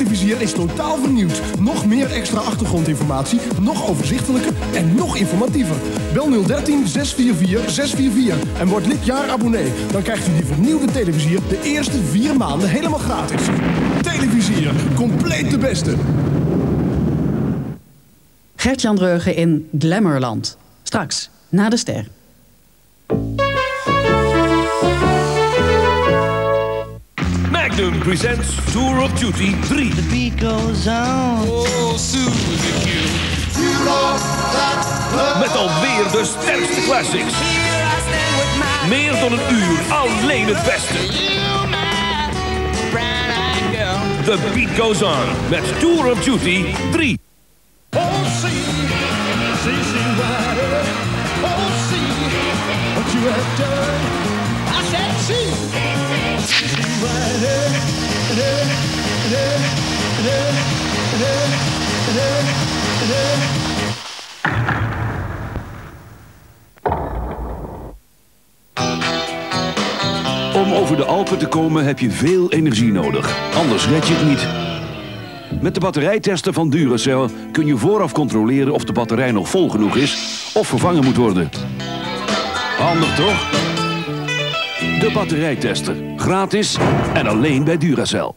televisier is totaal vernieuwd. Nog meer extra achtergrondinformatie, nog overzichtelijker en nog informatiever. Bel 013 644 644 en word lid jaarabonnee. Dan krijgt u die vernieuwde televisier de eerste 4 maanden helemaal gratis. Televisier, compleet de beste. Gert-Jan Dreugen in Glamourland. Straks, na de ster. Magnum presents Tour of Duty 3. The beat goes on. Oh, Susie Q. Met alweer de sterkste classics. Meer dan een uur, alleen het beste. The beat goes on met Tour of Duty 3. Oh, see, Ryder. Oh, see, what you have done. I said, see, Ryder. Om over de Alpen te komen heb je veel energie nodig. Anders red je het niet. Met de batterijtester van Duracell kun je vooraf controleren of de batterij nog vol genoeg is of vervangen moet worden. Handig toch? De batterijtester. Gratis en alleen bij Duracell.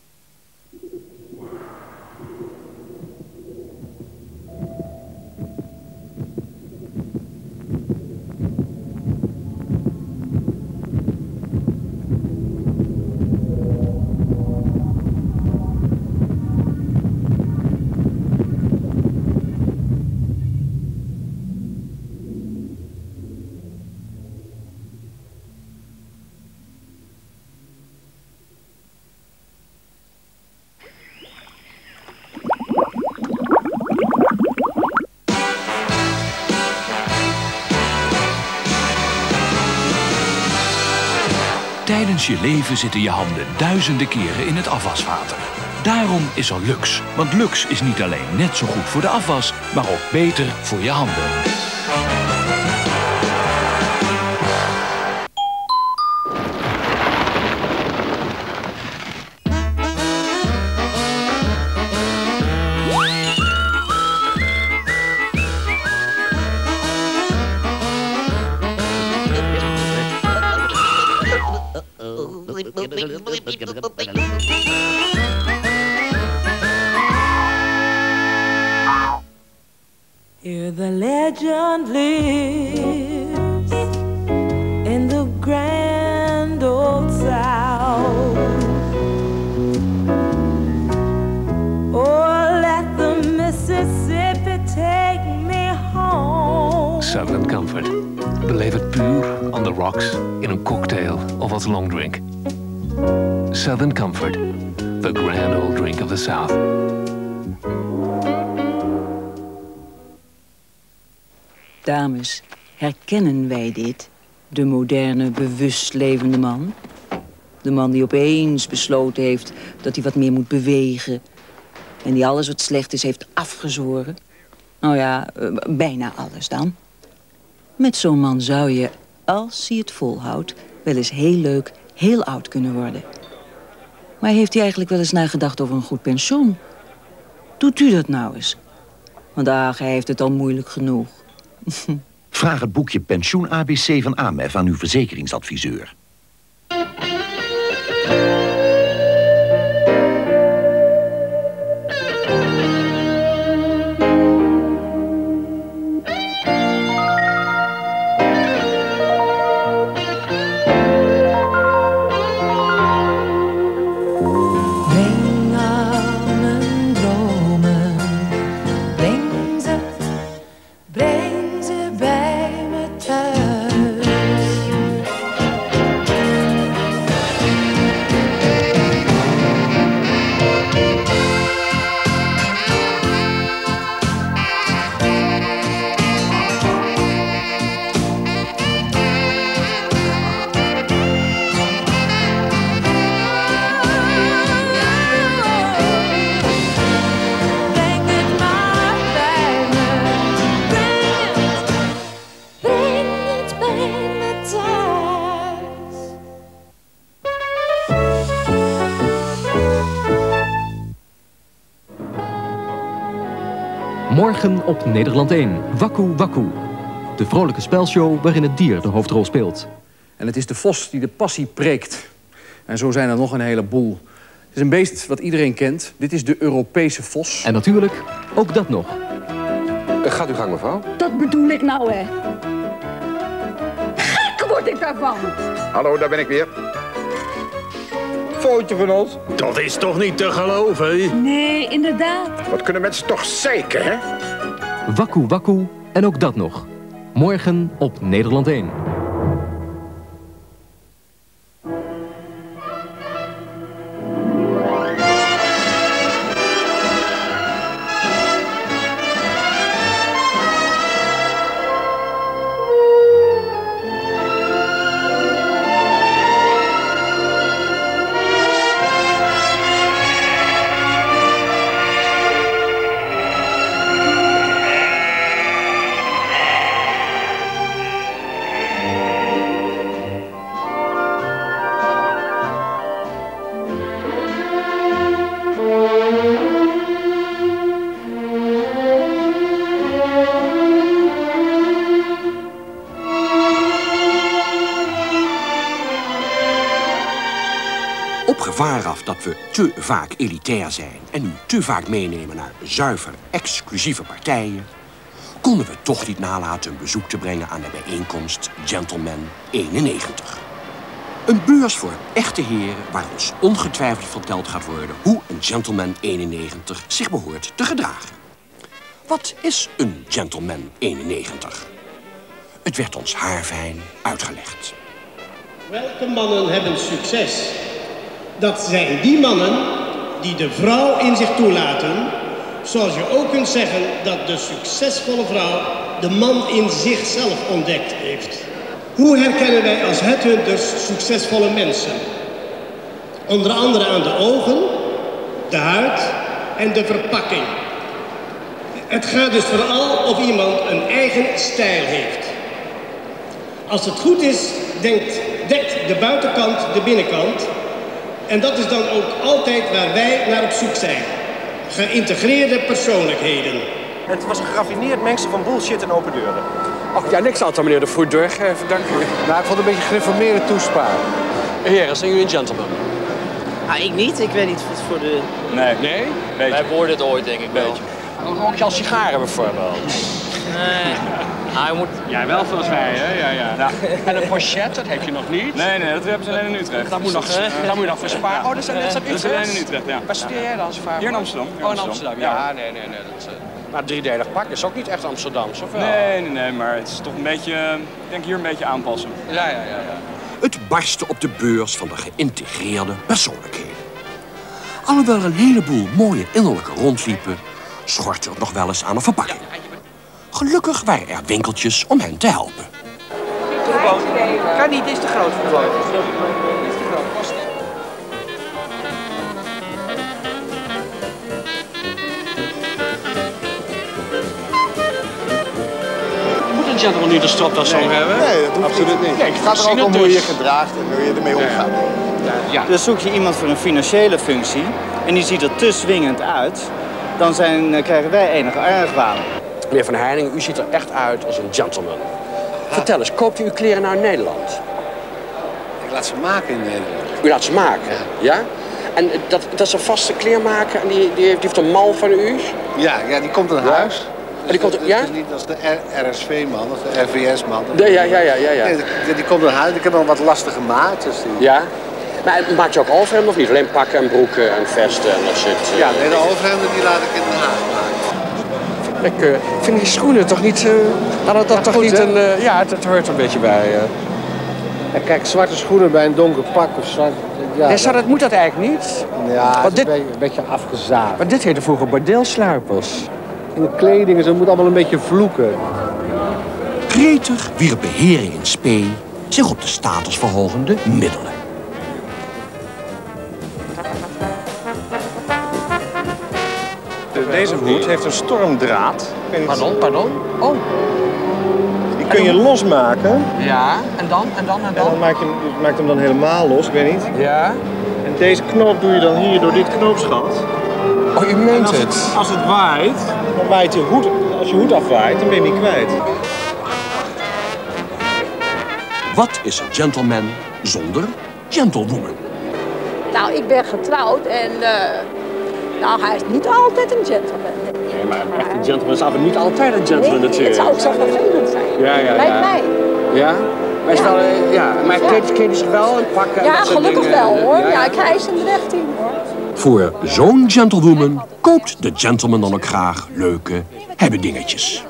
Tijdens je leven zitten je handen duizenden keren in het afwaswater. Daarom is er Lux. Want Lux is niet alleen net zo goed voor de afwas, maar ook beter voor je handen. Here the legend lives in the grand old South. Oh, let the Mississippi take me home. Southern Comfort. Beleef het puur on the rocks in een cocktail of als long drink. Southern Comfort. The grand old drink of the South. Dames, herkennen wij dit? De moderne, bewust levende man? De man die opeens besloten heeft dat hij wat meer moet bewegen. En die alles wat slecht is heeft afgezworen. Nou ja, bijna alles dan. Met zo'n man zou je, als hij het volhoudt, wel eens heel leuk, heel oud kunnen worden. Maar heeft hij eigenlijk wel eens nagedacht over een goed pensioen? Doet u dat nou eens? Want ach, hij heeft het al moeilijk genoeg. Vraag het boekje Pensioen ABC van AMEF aan uw verzekeringsadviseur. Morgen op Nederland 1. Waku Waku. De vrolijke spelshow waarin het dier de hoofdrol speelt. En het is de vos die de passie preekt. En zo zijn er nog een heleboel. Het is een beest wat iedereen kent. Dit is de Europese vos. En natuurlijk ook dat nog. Gaat uw gang, mevrouw. Dat bedoel ik nou, hè. Gek word ik daarvan. Hallo, daar ben ik weer. Foto van ons. Dat is toch niet te geloven, hè? Nee, inderdaad. Wat kunnen mensen toch zeiken, hè? Waku Waku en ook dat nog. Morgen op Nederland 1. Op gevaar af dat we te vaak elitair zijn en u te vaak meenemen naar zuiver exclusieve partijen, konden we toch niet nalaten een bezoek te brengen aan de bijeenkomst Gentleman 91. Een beurs voor echte heren waar ons ongetwijfeld verteld gaat worden hoe een Gentleman 91 zich behoort te gedragen. Wat is een Gentleman 91? Het werd ons haarfijn uitgelegd. Welke mannen hebben succes? Dat zijn die mannen die de vrouw in zich toelaten, zoals je ook kunt zeggen dat de succesvolle vrouw de man in zichzelf ontdekt heeft. Hoe herkennen wij als headhunters succesvolle mensen? Onder andere aan de ogen, de huid en de verpakking. Het gaat dus vooral of iemand een eigen stijl heeft. Als het goed is, dekt de buitenkant de binnenkant. En dat is dan ook altijd waar wij naar op zoek zijn. Geïntegreerde persoonlijkheden. Het was een geraffineerd mengsel van bullshit en open deuren. Ach, ja, niks aan meneer de Voet doorgeven, dank u. Nou, ik vond het een beetje gereformeerde toespraak. Heren, zijn jullie een gentleman? Ah, ik niet. Ik weet niet wat voor de... Nee. Nee? Beetje. Wij worden het ooit, denk ik wel. Rook je al sigaren bijvoorbeeld? Nee. Ah, je moet... Jij wel volgens mij, hè? Ja. Nou, en een pochet, dat heb je nog niet? Nee, dat hebben ze alleen in Utrecht. Dat moet nog voor sparen. Oh, dat zijn Utrecht? Dat is alleen in Utrecht, ja. Waar studeer jij dan, vaak? Hier in Amsterdam. Oh, in Amsterdam. Ja, nee. Dat, maar driedelig pak is ook niet echt Amsterdams, of wel? Nee, maar het is toch een beetje, ik denk hier een beetje aanpassen. Ja. Het barstte op de beurs van de geïntegreerde persoonlijkheden. Alhoewel er een heleboel mooie innerlijke rondliepen, schortte het nog wel eens aan een verpakking. Gelukkig waren er winkeltjes om hen te helpen. Kan niet, dit is te groot voor de Moet een gentleman niet de stropdas om hebben? Nee, dat hoeft absoluut niet. Nee, het gaat er ook om hoe je je gedraagt en hoe je ermee omgaat. Ja. Dus zoek je iemand voor een financiële functie en die ziet er te swingend uit, dan krijgen wij enige argwaan. Meneer Van Heiningen, u ziet er echt uit als een gentleman. Vertel eens, koopt u uw kleren nou in Nederland? Ik laat ze maken in Nederland. U laat ze maken? Ja? En dat is een vaste kleermaker en die heeft een mal van u? Ja, die komt aan huis. En die komt, ja? Het is niet als de RSV-man of de RVS-man. Nee, ja. Nee, die komt aan huis. Ik heb nog wat lastige maat. Dus die... Ja? Maar maakt je ook overhemden of niet? Alleen pakken en broeken en vesten en dat zit... Ja, nee, de overhemden die laat ik in Den Haag maken. Ik vind die schoenen toch niet... dat toch goed, niet een... ja, het hoort er een beetje bij. Ja, kijk, zwarte schoenen bij een donker pak of zwart... Ja, nee, dat moet dat eigenlijk niet. Ja, het is een beetje afgezaagd. Maar dit heette vroeger bordeelsluipers. In de kleding en zo moet allemaal een beetje vloeken. Gretig wierp behering in spee zich op de statusverhogende middelen. Deze hoed heeft een stormdraad. Pardon? Oh. Die kun je losmaken. Ja, en dan? En dan maakt hem dan helemaal los, ik weet niet. Ja. En deze knoop doe je dan hier door dit knoopsgat. Oh, je meent het. Als het waait, dan waait je hoed. Als je hoed afwaait, dan ben je hem niet kwijt. Wat is een gentleman zonder gentlewoman? Nou, ik ben getrouwd en nou, hij is niet altijd een gentleman. Nee, maar echt een gentleman is af en niet altijd een gentleman natuurlijk. Het zou ook zo vervelend zijn. Ja. Lijkt mij. Ja? Maar, is wel, maar kleedt hij zich wel en pakken? Ja, gelukkig wel hoor. Ja, ik krijg zijn recht in hoor. Voor zo'n gentlewoman koopt de gentleman dan ook graag leuke dingetjes.